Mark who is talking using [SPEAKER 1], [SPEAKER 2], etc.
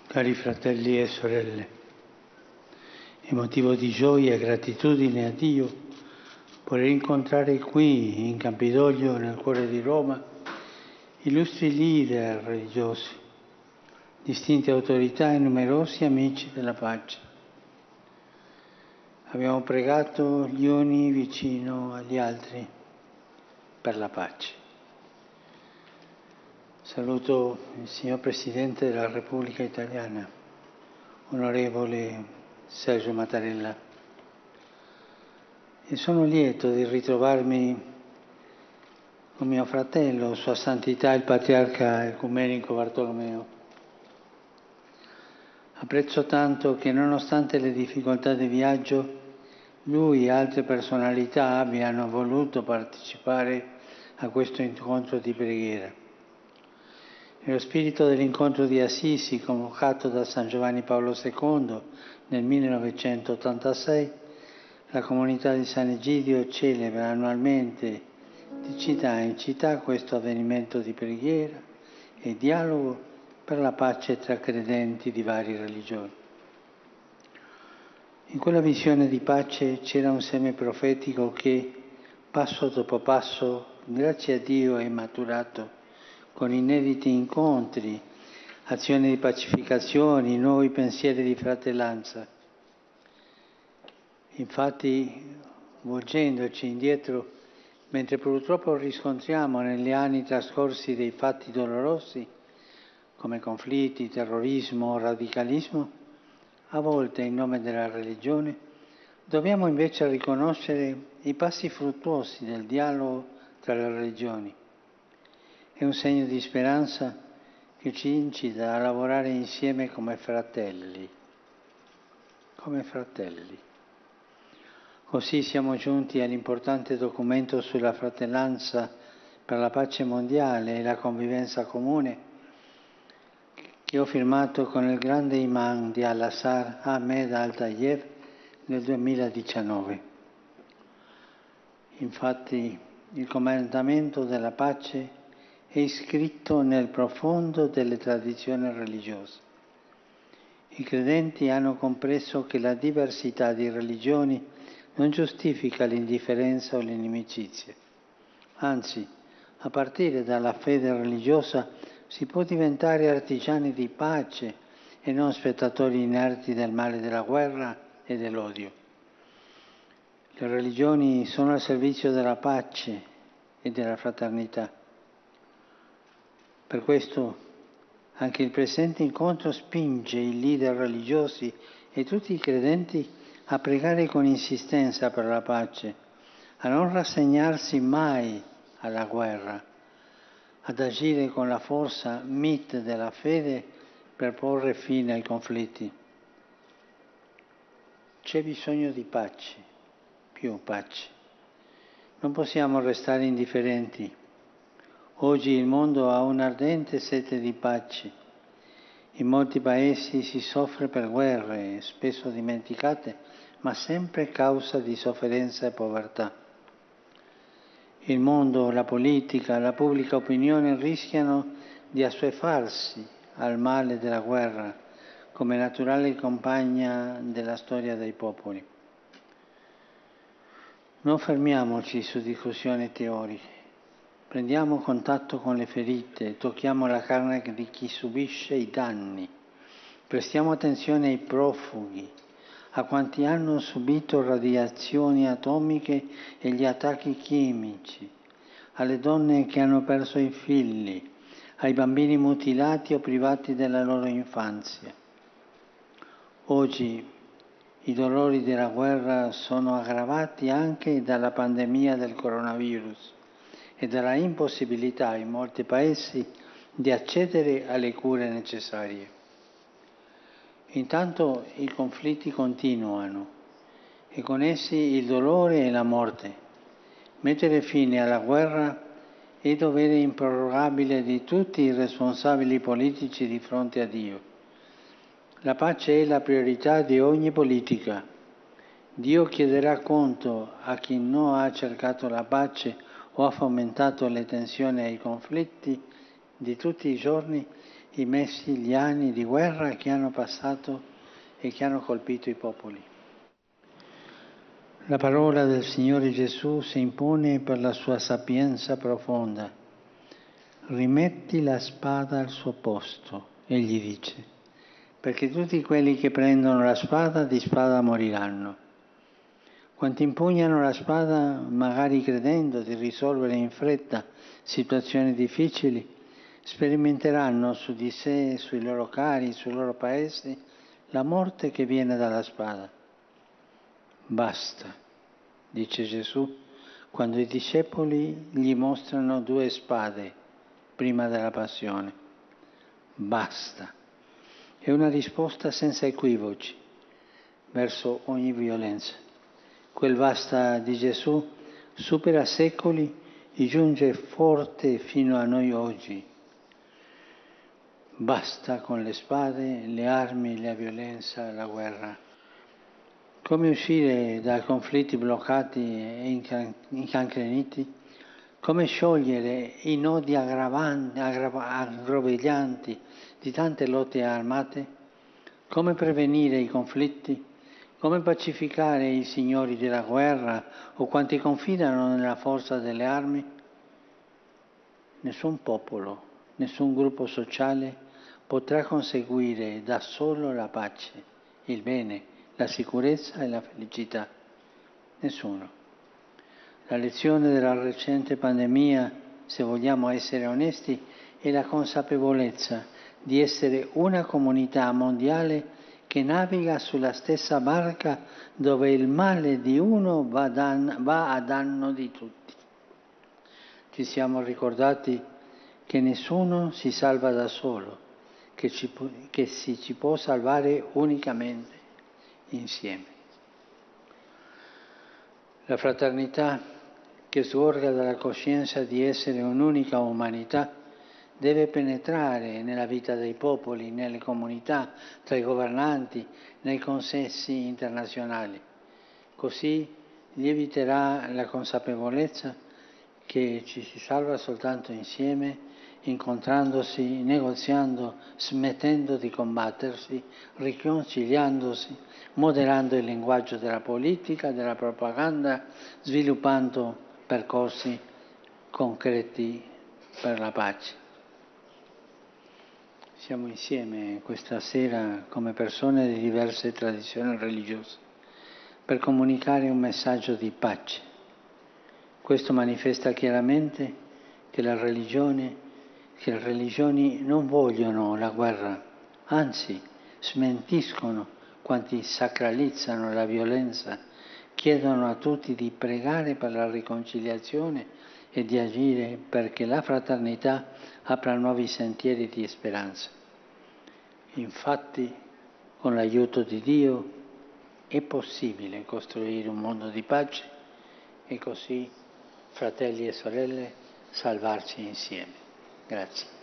[SPEAKER 1] Cari fratelli e sorelle, è motivo di gioia e gratitudine a Dio poter incontrare qui in Campidoglio, nel cuore di Roma, illustri leader religiosi, distinte autorità e numerosi amici della pace. Abbiamo pregato gli uni vicino agli altri per la pace. Saluto il signor Presidente della Repubblica Italiana, onorevole Sergio Mattarella, e sono lieto di ritrovarmi con mio fratello, Sua Santità il Patriarca Ecumenico Bartolomeo. Apprezzo tanto che nonostante le difficoltà di viaggio, lui e altre personalità abbiano voluto partecipare a questo incontro di preghiera. Nello spirito dell'incontro di Assisi, convocato da San Giovanni Paolo II nel 1986, la comunità di San Egidio celebra annualmente di città in città questo avvenimento di preghiera e dialogo per la pace tra credenti di varie religioni. In quella visione di pace c'era un seme profetico che, passo dopo passo, grazie a Dio, è maturato con inediti incontri, azioni di pacificazione, nuovi pensieri di fratellanza. Infatti, volgendoci indietro, mentre purtroppo riscontriamo negli anni trascorsi dei fatti dolorosi, come conflitti, terrorismo, radicalismo, a volte in nome della religione, dobbiamo invece riconoscere i passi fruttuosi del dialogo tra le religioni. È un segno di speranza che ci incita a lavorare insieme come fratelli. Come fratelli. Così siamo giunti all'importante documento sulla fratellanza per la pace mondiale e la convivenza comune che ho firmato con il grande imam di Al-Azhar, Ahmed Al-Tayeb, nel 2019. Infatti, il comandamento della pace è iscritto nel profondo delle tradizioni religiose. I credenti hanno compreso che la diversità di religioni non giustifica l'indifferenza o l'inimicizia. Anzi, a partire dalla fede religiosa si può diventare artigiani di pace e non spettatori inerti del male della guerra e dell'odio. Le religioni sono al servizio della pace e della fraternità. Per questo anche il presente incontro spinge i leader religiosi e tutti i credenti a pregare con insistenza per la pace, a non rassegnarsi mai alla guerra, ad agire con la forza mite della fede per porre fine ai conflitti. C'è bisogno di pace, più pace. Non possiamo restare indifferenti. Oggi il mondo ha un'ardente sete di pace. In molti paesi si soffre per guerre, spesso dimenticate, ma sempre causa di sofferenza e povertà. Il mondo, la politica, la pubblica opinione rischiano di assuefarsi al male della guerra come naturale compagna della storia dei popoli. Non fermiamoci su discussioni teoriche. Prendiamo contatto con le ferite, tocchiamo la carne di chi subisce i danni, prestiamo attenzione ai profughi, a quanti hanno subito radiazioni atomiche e gli attacchi chimici, alle donne che hanno perso i figli, ai bambini mutilati o privati della loro infanzia. Oggi i dolori della guerra sono aggravati anche dalla pandemia del coronavirus e dalla impossibilità in molti paesi di accedere alle cure necessarie. Intanto i conflitti continuano e con essi il dolore e la morte. Mettere fine alla guerra è dovere improrogabile di tutti i responsabili politici di fronte a Dio. La pace è la priorità di ogni politica. Dio chiederà conto a chi non ha cercato la pace o ha fomentato le tensioni e i conflitti di tutti i giorni immessi gli anni di guerra che hanno passato e che hanno colpito i popoli. La parola del Signore Gesù si impone per la sua sapienza profonda. Rimetti la spada al suo posto, egli dice, perché tutti quelli che prendono la spada di spada moriranno. Quanti impugnano la spada, magari credendo di risolvere in fretta situazioni difficili, sperimenteranno su di sé, sui loro cari, sui loro paesi, la morte che viene dalla spada. Basta, dice Gesù, quando i discepoli gli mostrano 2 spade prima della passione. Basta. È una risposta senza equivoci verso ogni violenza. Quel basta di Gesù supera secoli e giunge forte fino a noi oggi. Basta con le spade, le armi, la violenza, la guerra. Come uscire dai conflitti bloccati e incancreniti? Come sciogliere i nodi aggroviglianti di tante lotte armate? Come prevenire i conflitti? Come pacificare i signori della guerra o quanti confidano nella forza delle armi? Nessun popolo, nessun gruppo sociale potrà conseguire da solo la pace, il bene, la sicurezza e la felicità. Nessuno. La lezione della recente pandemia, se vogliamo essere onesti, è la consapevolezza di essere una comunità mondiale che naviga sulla stessa barca dove il male di uno va a danno di tutti. Ci siamo ricordati che nessuno si salva da solo, che si ci può salvare unicamente insieme. La fraternità, che sorga dalla coscienza di essere un'unica umanità, deve penetrare nella vita dei popoli, nelle comunità, tra i governanti, nei consessi internazionali. Così lieviterà la consapevolezza che ci si salva soltanto insieme, incontrandosi, negoziando, smettendo di combattersi, riconciliandosi, moderando il linguaggio della politica, della propaganda, sviluppando percorsi concreti per la pace. Siamo insieme questa sera come persone di diverse tradizioni religiose per comunicare un messaggio di pace. Questo manifesta chiaramente che le religioni non vogliono la guerra, anzi smentiscono quanti sacralizzano la violenza, chiedono a tutti di pregare per la riconciliazione e di agire perché la fraternità apra nuovi sentieri di speranza. Infatti, con l'aiuto di Dio è possibile costruire un mondo di pace e così, fratelli e sorelle, salvarci insieme. Grazie.